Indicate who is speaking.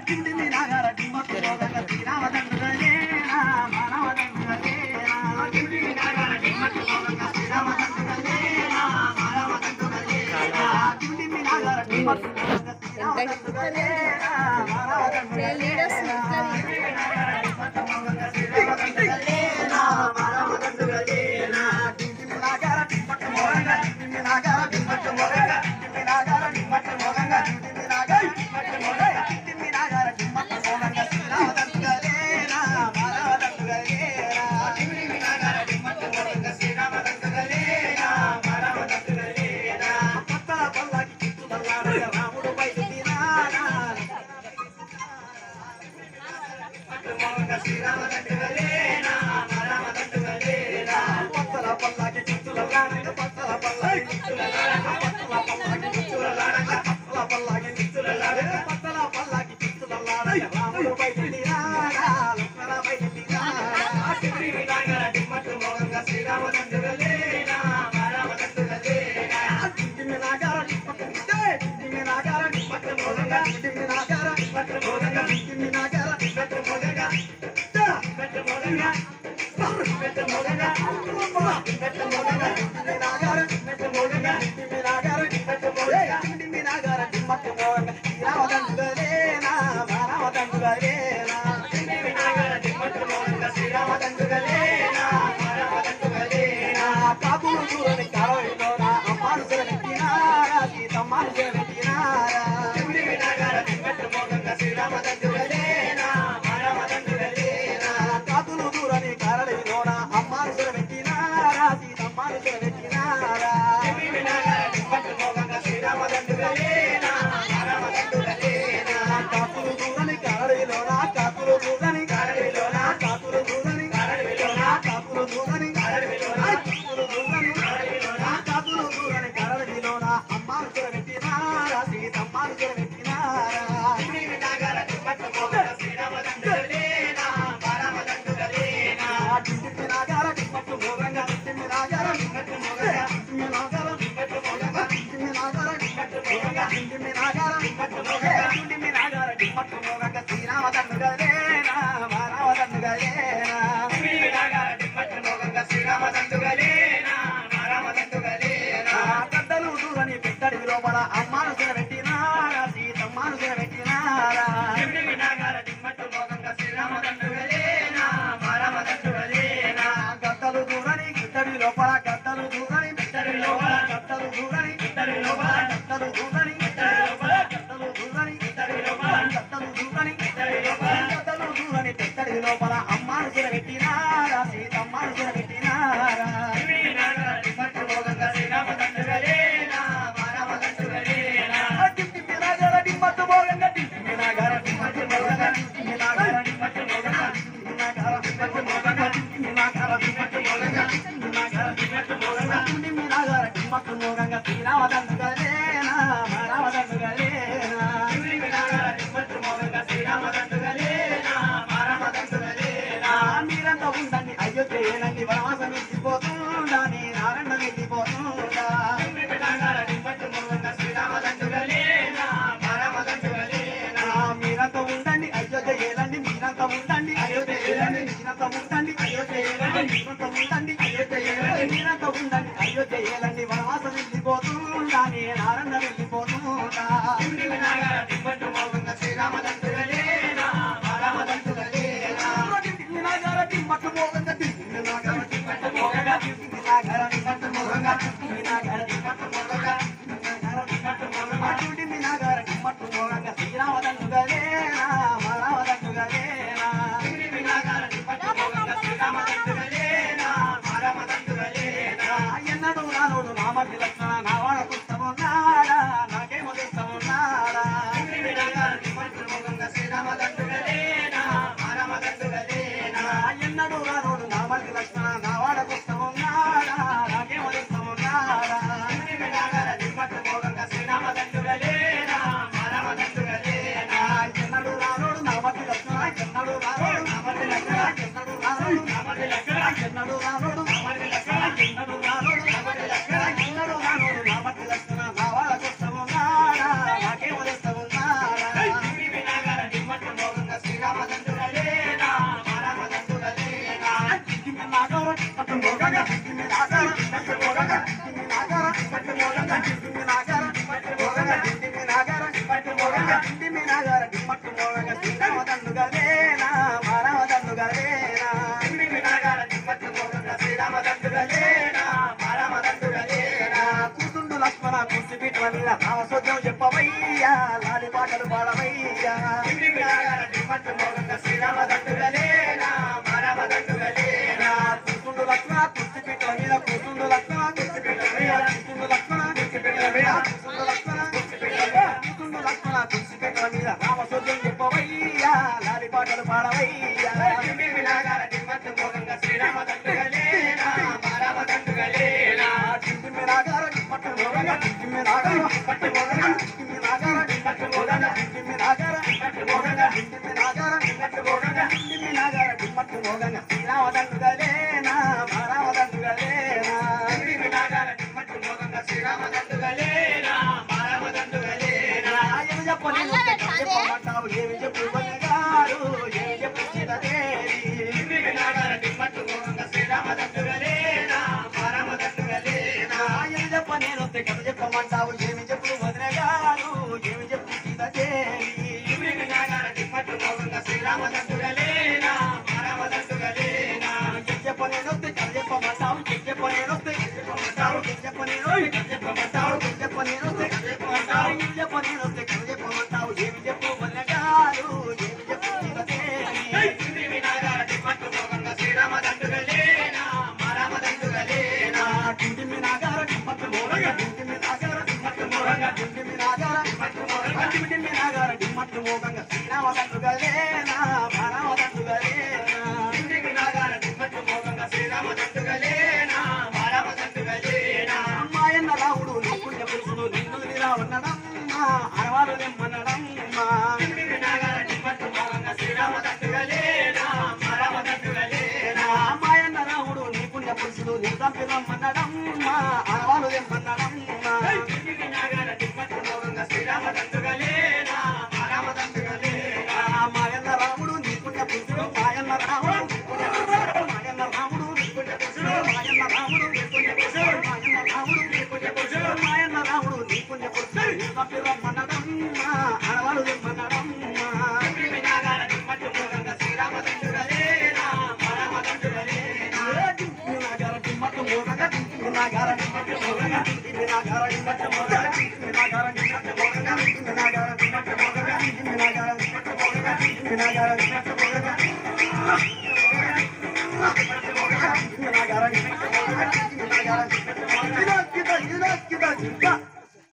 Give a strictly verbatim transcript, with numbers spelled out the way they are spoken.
Speaker 1: మీరంతా శ్రీరామ దండుగలేనా రామ దండుగలేనా కూర్చుండు లక్ష్మణ కుర్చీ పీటల మీద కూర్చుండు లక్ష్మణ కుర్చీ పీటల మీద కూర్చుండు లక్ష్మణ కుర్చీ పీటల మీద కూర్చుండు లక్ష్మణ కుర్చీ పీటల మీద కూర్చుండు లక్ష్మణ కుర్చీ పీటల మీద రామసోద్యం చెప్పవయ్యా లాలి పాటలు పాడవయ్యా శ్రీరామ దండుగలేనా రామ దండుగలేనా టిమ్మి నాగార పట్టు మోగంగా టిమ్మి నాగార పట్టు మోగంగా టిమ్మి నాగార పట్టు మోగంగా టిమ్మి నాగార పట్టు మోగంగా టిమ్మి నాగార పట్టు మోగంగా టిమ్మి నాగార పట్టు మోగంగా శ్రీరామ దండుగలేనా రామ దండుగలేనా టిమ్మి నాగార పట్టు మోగంగా శ్రీరామ దండుగలేనా రామ దండుగలేనా ఏమి చెప్పని చెప్పమంటావు ఏమి చెప్పు గారు ఏమి చెప్పు సీతాదేవి టిమ్మి నాగార పట్టు మోగంగా శ్రీరామ దండుగలేనా రామ దండుగలేనా ఏమి చెప్పని కథ చెప్పమంటావు ఏమి చెప్పు వదిన గారు ఏమి చెప్పు సీతాదేవి టిమ్మి నాగార పట్టు మోగంగా శ్రీరామ దండుగలేనా రామ దండుగలేనా చెప్పని కథ చెప్పమంటావు చెప్పని చెప్పమంటావు చెప్పని కథ చెప్పమంటావు చెప్పని కథ చెప్పమంటావు చెప్పని కథ చెప్పమంటావు ఏమి చెప్పు వదిన గారు ఏమి చెప్పు సీతాదేవి టిమ్మి నాగార పట్టు మోగంగా శ్రీరామ దండుగలేనా రామ దండుగలేనా టిమ్మి నాగార పట్టు మోగంగా టిమ్మి నాగార పట్టు మోగంగా టిమ్మి నాగార పట్టు మోగంగా టిమ్మి నాగార పట్టు మోగంగా శ్రీరామ దండుగలేనా రామ దండుగలేనా టిమ్మి నాగార పట్టు మోగంగా శ్రీరామ దండుగలేనా రామ దండుగలేనా మాయన్న రాముడు నీ పుణ్య పురుషుడు నిన్ను నిరావన్నడమ్మా అరవారు నిమ్మన్నడమ్మా టిమ్మి నాగార పట్టు మోగంగా శ్రీరామ దండుగలేనా రామ దండుగలేనా మాయన్న రాముడు నీ పుణ్య పురుషుడు నీ తంపిరమ్మన్నడమ్మా అరవారు నిమ్మన్నడమ్మా టిమ్మి నాగార పట్టు మోగంగా శ్రీరామ దండుగలేనా రామ దండుగలేనా మాయన్న రాముడు నీ పుణ్య పురుషుడు మాయన్న రాముడు మాయన్న రాముడు నీ పుణ్య పురుషుడు మాయన్న రాముడు నీ పుణ్య పురుషుడు మాయన్న రాముడు నీ పుణ్య పురుషుడు మాయన్న రాముడు నీ పుణ్య పురుషుడు నీ తంపిరమ్మన్నడమ్మా అరవారు నిమ్మన్నడమ్మా టిమ్మి నాగార పట్టు మోగంగా శ్రీరామ దండుగలేనా రామ దండుగలేనా టిమ్మి నాగార పట్టు మోగంగా టిమ్మి నాగార పట్టు మోగంగా టిమ్మి నాగార పట్టు మోగంగా టిమ్మి నాగార పట్టు మోగంగా టిమ్మి నాగార పట్టు మోగంగా టిమ్మి నాగార పట్టు మోగంగా టిమ్మి నాగార పట్టు మోగంగా టిమ్మి నాగార పట్టు మోగంగా టిమ్మి నాగార పట్టు మోగంగా